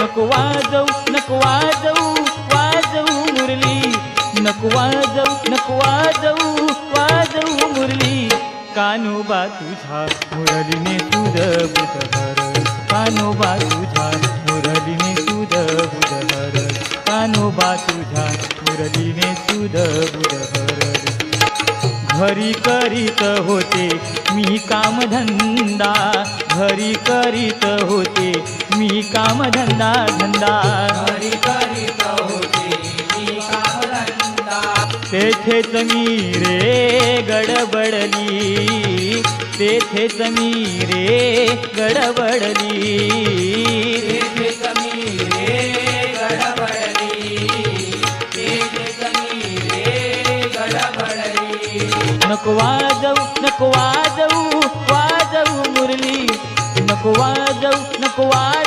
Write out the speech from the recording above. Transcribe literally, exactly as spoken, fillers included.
नको वाजवू नको वाजवू वाजवू मुरली, नको वाजवू नको वाजवू वाजवू मुरली. कान्होबा तुझ्या मुरलीने तुझ बुधहर, कान्होबा तुझ्या मुरलीने तुझ बुधहर, कान्होबा तुझ्या मुरलीने तुझ बुधहर. घरी करीत होते मी कामधंदा, घरी करीत होते मी कामधंदा धंदा, घरी करीत होते मी कामधंदा. तेथेच मी रे गडबडली, तेथेच मी रे गडबडली, तेथेच मी रे गडबडली, तेथेच मी रे गडबडली. नको वाजवू नको वाजवू वाजवू मुरली, नको वाजवू नको वाजवू